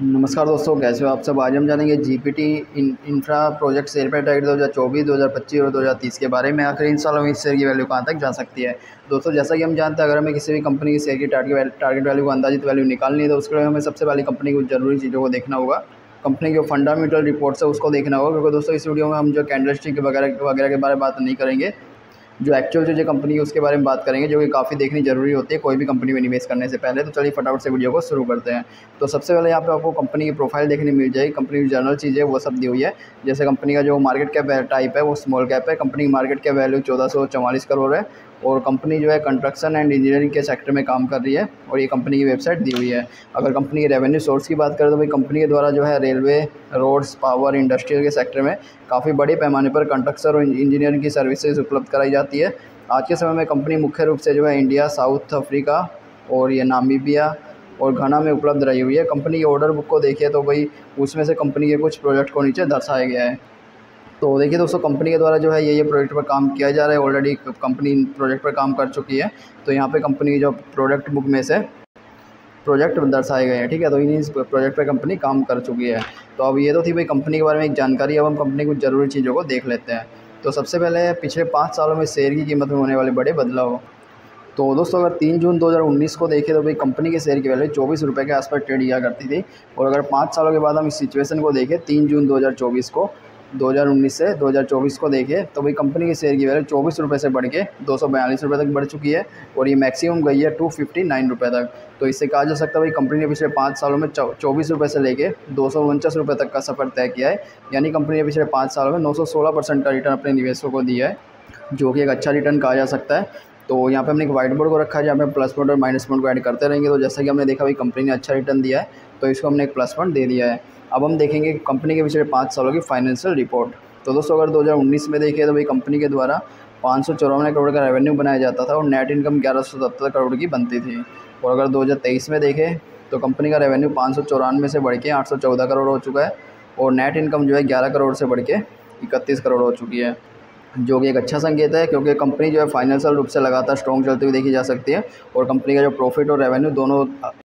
नमस्कार दोस्तों, कैसे हो आप सब। आज हम जानेंगे जीपीटी इंफ्रा प्रोजेक्ट शेयर पे टाइट 2024, 2025 और 2030 के बारे में। आखिर इन सालों में इस शेयर की वैल्यू कहां तक जा सकती है। दोस्तों, जैसा कि हम जानते हैं, अगर हमें किसी भी कंपनी की शेयर की टारगेट वैल्यू को अंदाजित वैल्यू निकालनी है तो उसके लिए हमें सबसे पहले कंपनी की जरूरी चीज़ों को देखना होगा। कंपनी की जो फंडामेंटल रिपोर्ट्स है उसको देखना होगा, क्योंकि दोस्तों इस वीडियो में हम जो कैंडलस्टिक वगैरह वगैरह के बारे में बात नहीं करेंगे। जो एक्चुअल जो कंपनी है उसके बारे में बात करेंगे, जो कि काफ़ी देखनी जरूरी होती है कोई भी कंपनी में निवेश करने से पहले। तो चलिए फटाफट से वीडियो को शुरू करते हैं। तो सबसे पहले यहाँ पे आपको कंपनी की प्रोफाइल देखने मिल जाएगी। कंपनी की जनरल चीज़ें वो सब दी हुई है। जैसे कंपनी का जो मार्केट कैप टाइप है वो स्मॉल कैप है। कंपनी की मार्केट कैप वैल्यू 1444 करोड़ है और कंपनी जो है कंस्ट्रक्शन एंड इंजीनियरिंग के सेक्टर में काम कर रही है और ये कंपनी की वेबसाइट दी हुई है। अगर कंपनी के रेवेन्यू सोर्स की बात करें तो भाई कंपनी के द्वारा जो है रेलवे, रोड्स, पावर, इंडस्ट्रियल के सेक्टर में काफ़ी बड़े पैमाने पर कंस्ट्रक्शन और इंजीनियरिंग की सर्विसेज उपलब्ध कराई जाती है। आज के समय में कंपनी मुख्य रूप से जो है इंडिया, साउथ अफ्रीका और ये नामीबिया और घाना में उपलब्ध रही हुई है। कंपनी की ऑर्डर बुक को देखिए तो भाई उसमें से कंपनी के कुछ प्रोजेक्ट को नीचे दर्शाया गया है। तो देखिए दोस्तों, कंपनी के द्वारा जो है ये प्रोजेक्ट पर काम किया जा रहा है। ऑलरेडी कंपनी प्रोजेक्ट पर काम कर चुकी है। तो यहाँ पे कंपनी की जो प्रोजेक्ट बुक में से प्रोजेक्ट दर्शाए गए हैं, ठीक है। तो इन प्रोजेक्ट पर कंपनी काम कर चुकी है। तो अब ये तो थी भाई कंपनी के बारे में एक जानकारी। अब हम कंपनी कुछ ज़रूरी चीज़ों को देख लेते हैं। तो सबसे पहले पिछले 5 सालों में शेयर की कीमत में होने वाले बड़े बदलाव। तो दोस्तों, अगर 3 जून 2019 को देखें तो भाई कंपनी के शेयर की वैल्यू 24 रुपये के आसपास ट्रेड किया करती थी। और अगर 5 सालों के बाद हम इस सिचुएशन को देखें, 3 जून 2024 को 2019 से 2024 को देखें तो भाई कंपनी के शेयर की वैल्यू 24 रुपये से बढ़ के 242 रुपये तक बढ़ चुकी है और ये मैक्सिमम गई है 259 रुपये तक। तो इससे कहा जा सकता है भाई कंपनी ने पिछले 5 सालों में 24 रुपये से लेके 249 रुपये तक का सफ़र तय किया है। यानी कंपनी ने पिछले 5 सालों में 916% का रिटर्न अपने निवेशकों को दिया है, जो कि एक अच्छा रिटर्न कहा जा सकता है। तो यहाँ पे हमने एक वाइट बोर्ड को रखा है जहाँ पे प्लस पॉइंट और माइनस पॉइंट को ऐड करते रहेंगे। तो जैसा कि हमने देखा भाई कंपनी ने अच्छा रिटर्न दिया है तो इसको हमने एक प्लस पॉइंट दे दिया है। अब हम देखेंगे कंपनी के पिछले 5 सालों की फाइनेंशियल रिपोर्ट। तो दोस्तों, अगर 2019 में देखें तो भाई कंपनी के द्वारा 554 करोड़ का रेवेन्यू बनाया जाता था और नेट इनकम 1177 करोड़ की बनती थी। और अगर 2023 में देखें तो कंपनी का रेवेन्यू 594 से बढ़ के 814 करोड़ हो चुका है और नेट इनकम जो है 11 करोड़ से बढ़ के 31 करोड़ हो चुकी है, जो कि एक अच्छा संकेत है, क्योंकि कंपनी जो है फाइनेंशियल रूप से लगातार स्ट्रॉन्ग चलती हुई देखी जा सकती है और कंपनी का जो प्रॉफिट और रेवेन्यू दोनों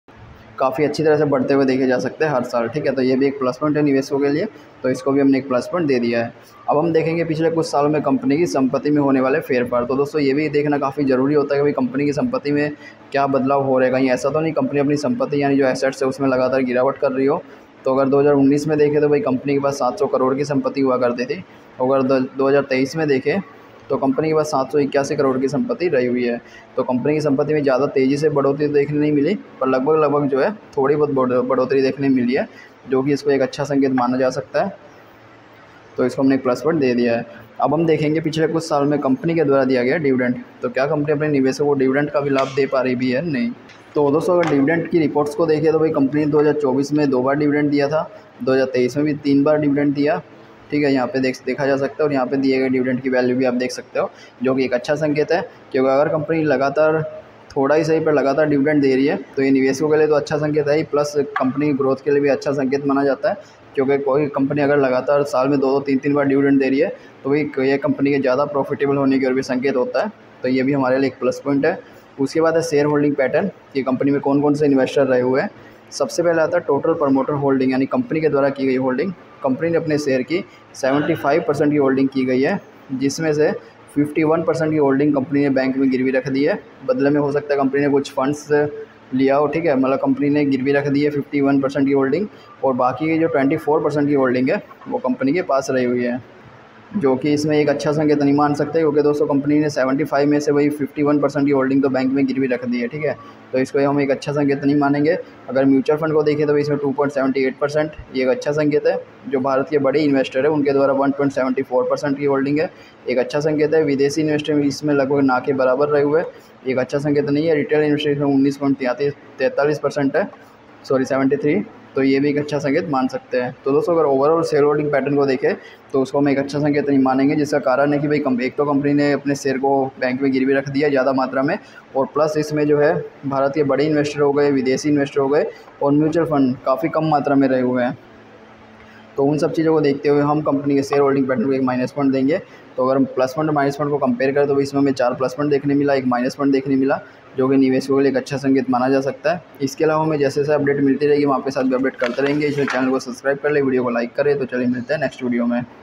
काफ़ी अच्छी तरह से बढ़ते हुए देखे जा सकते हैं हर साल, ठीक है। तो ये भी एक प्लस पॉइंट है निवेशकों के लिए, तो इसको भी हमने एक प्लस पॉइंट दे दिया है। अब हम देखेंगे पिछले कुछ सालों में कंपनी की संपत्ति में होने वाले फेरफार। तो दोस्तों, ये भी देखना काफ़ी ज़रूरी होता है कि भाई कंपनी की संपत्ति में क्या बदलाव हो रहा है। कहीं ऐसा तो नहीं कंपनी अपनी संपत्ति यानी जो एसेट्स है उसमें लगातार गिरावट कर रही हो। तो अगर 2019 में देखें तो भाई कंपनी के पास 700 करोड़ की संपत्ति हुआ करती थी। अगर 2023 में देखें तो कंपनी के पास 781 करोड़ की संपत्ति रही हुई है। तो कंपनी की संपत्ति में ज़्यादा तेज़ी से बढ़ोतरी देखने नहीं मिली, पर लगभग जो है थोड़ी बहुत बढ़ोतरी देखने मिली है, जो कि इसको एक अच्छा संकेत माना जा सकता है। तो इसको हमने एक प्लस पॉइंट दे दिया है। अब हम देखेंगे पिछले कुछ साल में कंपनी के द्वारा दिया गया डिविडेंड। तो क्या कंपनी अपने निवेशकों को डिविडेंड का भी लाभ दे पा रही भी है? नहीं। तो दोस्तों, अगर डिविडेंड की रिपोर्ट्स को देखें तो भाई कंपनी ने 2024 में 2 बार डिविडेंड दिया था, 2023 में भी 3 बार डिविडेंड दिया, ठीक है। यहाँ पे देखा जा सकता है और यहाँ पे दिए गए डिविडेंड की वैल्यू भी आप देख सकते हो, जो कि एक अच्छा संकेत है। क्योंकि अगर कंपनी लगातार थोड़ा ही सही पर लगातार डिविडेंड दे रही है तो ये निवेशकों के लिए तो अच्छा संकेत है ही, प्लस कंपनी की ग्रोथ के लिए भी अच्छा संकेत माना जाता है। क्योंकि कोई कंपनी अगर लगातार साल में 2-2, 3-3 बार डिविडेंड दे रही है तो भाई ये कंपनी के ज़्यादा प्रॉफिटेबल होने की ओर भी संकेत होता है। तो ये भी हमारे लिए एक प्लस पॉइंट है। उसके बाद है शेयर होल्डिंग पैटर्न कि कंपनी में कौन कौन से इन्वेस्टर रहे हुए हैं। सबसे पहले आता है टोटल प्रमोटर होल्डिंग, यानी कंपनी के द्वारा की गई होल्डिंग। कंपनी ने अपने शेयर की 75% की होल्डिंग की गई है, जिसमें से 51% की होल्डिंग कंपनी ने बैंक में गिरवी रख दी है। बदले में हो सकता है कंपनी ने कुछ फंड्स लिया हो, ठीक है। मतलब कंपनी ने गिरवी रख दी है 51% की होल्डिंग और बाकी की जो 24% की होल्डिंग है वो कंपनी के पास रही हुई है, जो कि इसमें एक अच्छा संकेत नहीं मान सकते। क्योंकि दोस्तों कंपनी ने 75 में से वही 51% की होल्डिंग तो बैंक में गिरवी रख दी है, ठीक है। तो इसको हम एक अच्छा संकेत नहीं मानेंगे। अगर म्यूचुअल फंड को देखें तो इसमें 2.78%, ये एक अच्छा संकेत है। जो भारत के बड़े इन्वेस्टर है उनके द्वारा 1.74% की होल्डिंग है, एक अच्छा संकेत है। विदेशी इन्वेस्टर इसमें लगभग ना के बराबर रहे हुए, एक अच्छा संकेत नहीं है। रिटेल इन्वेस्टर इसमें 19.43% है, सॉरी 73, तो ये भी एक अच्छा संकेत मान सकते हैं। तो दोस्तों, अगर ओवरऑल शेयर होल्डिंग पैटर्न को देखें तो उसको हम एक अच्छा संकेत नहीं मानेंगे, जिसका कारण है कि भाई एक तो कंपनी ने अपने शेयर को बैंक में गिरवी रख दिया ज़्यादा मात्रा में, और प्लस इसमें जो है भारत के बड़े इन्वेस्टर हो गए, विदेशी इन्वेस्टर हो गए और म्यूचुअल फंड काफ़ी कम मात्रा में रहे हुए हैं। तो उन सब चीज़ों को देखते हुए हम कंपनी के शेयर होल्डिंग पैटर्न को एक माइनस पॉइंट देंगे। तो अगर हम प्लस पॉइंट और माइनस पॉइंट को कंपेयर करें तो इसमें हमें 4 प्लस पॉइंट देखने मिला, एक माइनस पॉइंट देखने मिला। जो कि निवेशकों के लिए एक अच्छा संकेत माना जा सकता है। इसके अलावा हमें जैसे जैसे अपडेट मिलती रहेगी हम आपके साथ भी अपडेट करते रहेंगे। इसलिए चैनल को सब्सक्राइब कर ले, वीडियो को लाइक करें। तो चलिए मिलते हैं नेक्स्ट वीडियो में।